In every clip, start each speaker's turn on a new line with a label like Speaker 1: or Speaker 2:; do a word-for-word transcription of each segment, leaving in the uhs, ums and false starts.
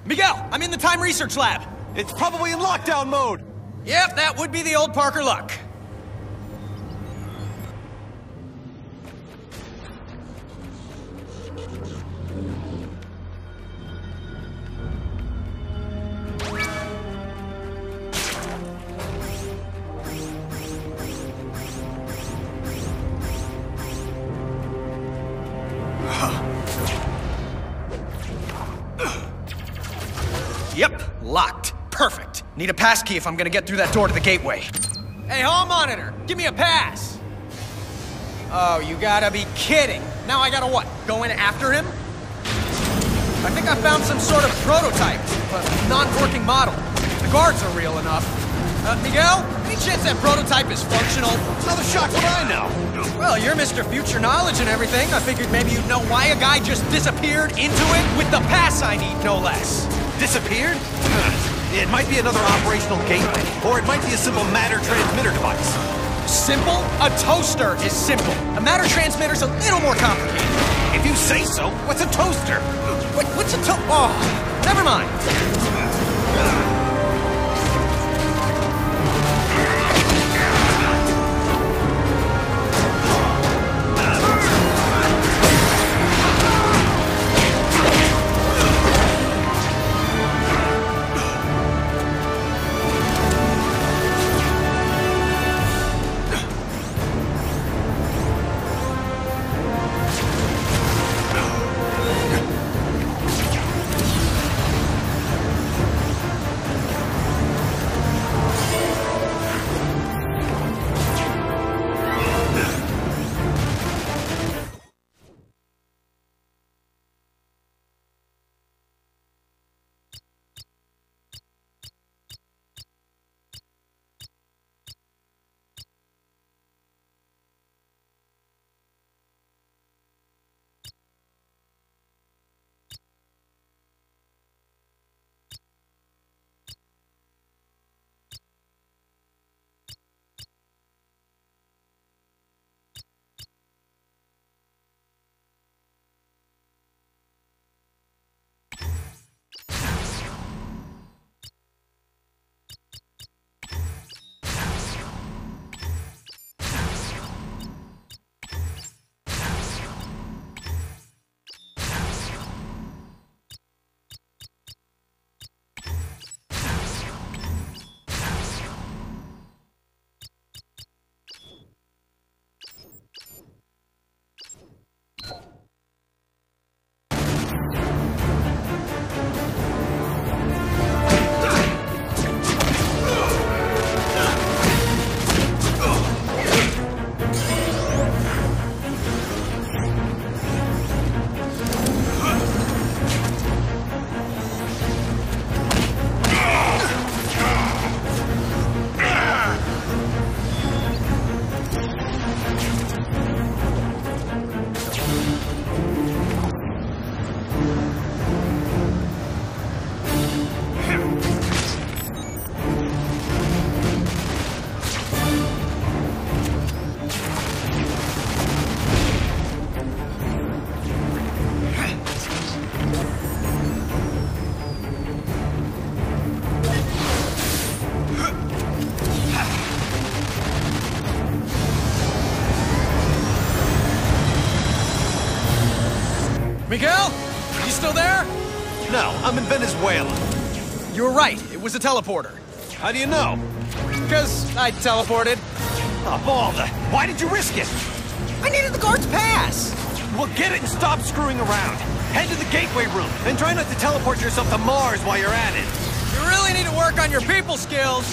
Speaker 1: Miguel, I'm in the time research lab.
Speaker 2: It's probably in lockdown mode.
Speaker 1: Yep, that would be the old Parker luck. Yep, locked. Perfect. Need a passkey if I'm gonna get through that door to the gateway. Hey, hall monitor, give me a pass. Oh, you gotta be kidding. Now I gotta what, go in after him? I think I found some sort of prototype, but non-working model. The guards are real enough. Uh, Miguel, any chance that prototype is functional?
Speaker 2: Another shock what I know.
Speaker 1: Well, you're Mister Future Knowledge and everything. I figured maybe you'd know why a guy just disappeared into it with the pass I need, no less.
Speaker 2: Disappeared? It might be another operational gateway, or it might be a simple matter transmitter device.
Speaker 1: Simple? A toaster is simple. A matter transmitter's a little more complicated.
Speaker 2: If you say so, what's a toaster?
Speaker 1: Wait, what's a to- Oh, never mind. Miguel? You still there?
Speaker 2: No, I'm in Venezuela.
Speaker 1: You were right. It was a teleporter.
Speaker 2: How do you know?
Speaker 1: Because I teleported.
Speaker 2: Oh, Balda, why did you risk it?
Speaker 1: I needed the guard's pass.
Speaker 2: Well, get it and stop screwing around. Head to the gateway room and try not to teleport yourself to Mars while you're at it.
Speaker 1: You really need to work on your people skills.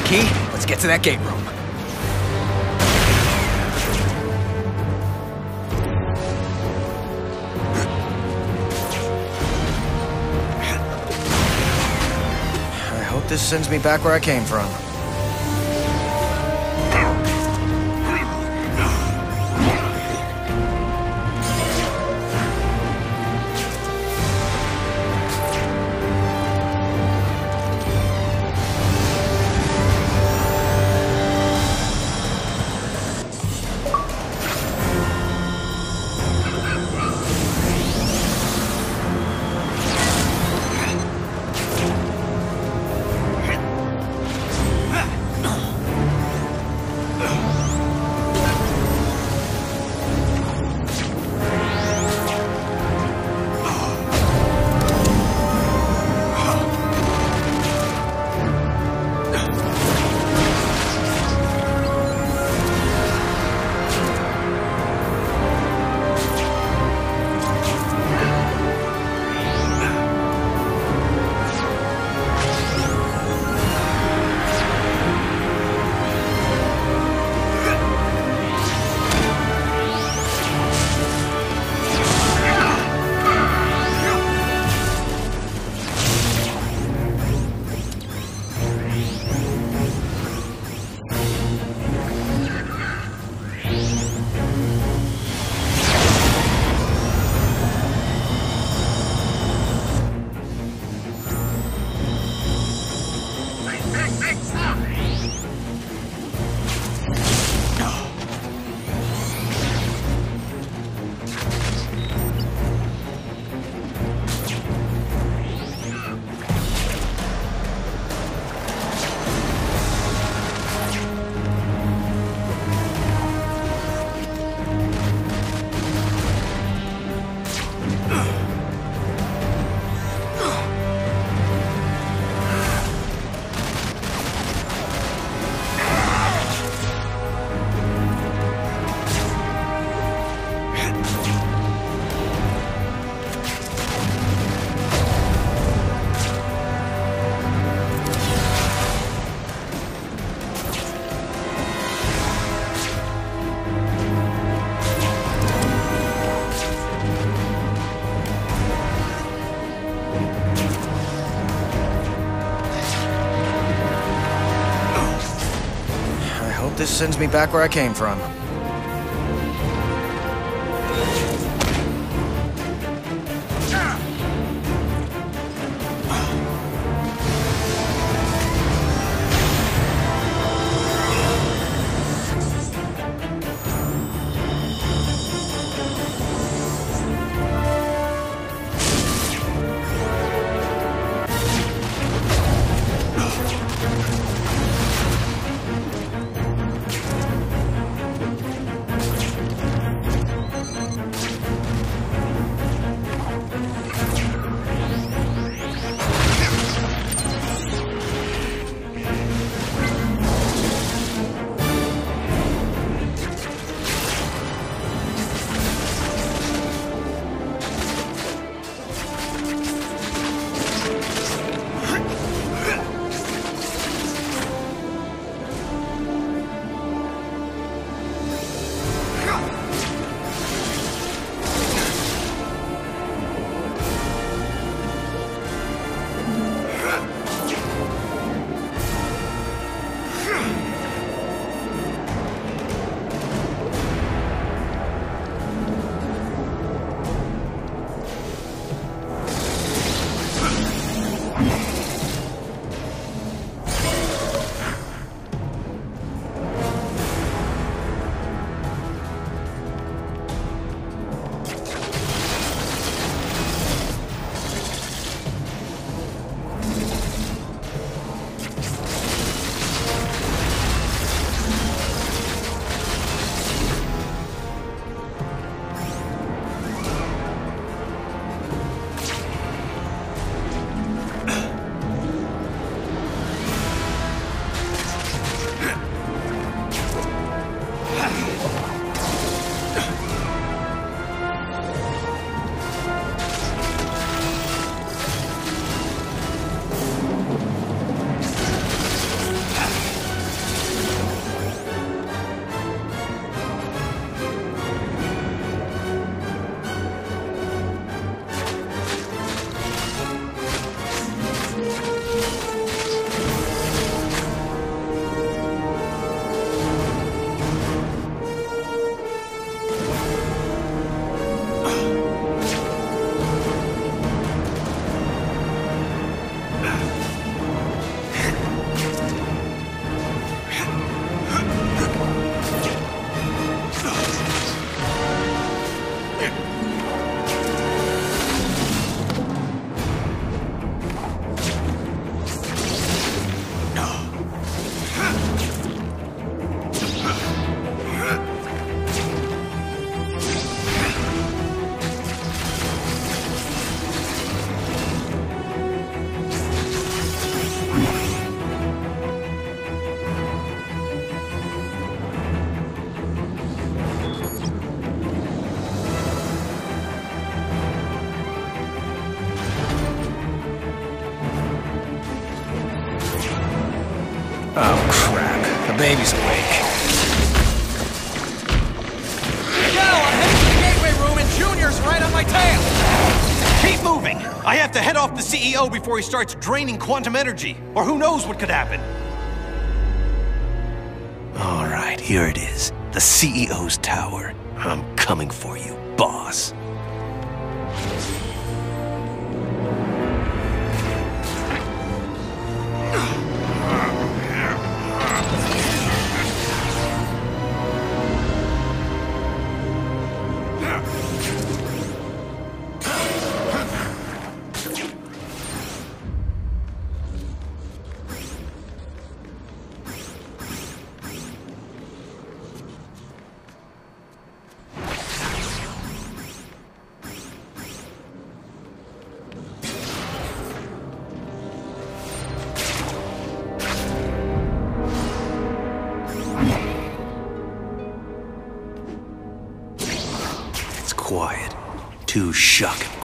Speaker 1: Key, let's get to that gate room. I hope this sends me back where I came from. This sends me back where I came from. the baby's awake. Yo, I'm heading to the gateway room and Junior's right on my tail!
Speaker 2: Keep moving! I have to head off the C E O before he starts draining quantum energy, or who knows what could happen. All right, here it is. The C E O's tower. I'm coming for you, boss. Quiet. Too shocking.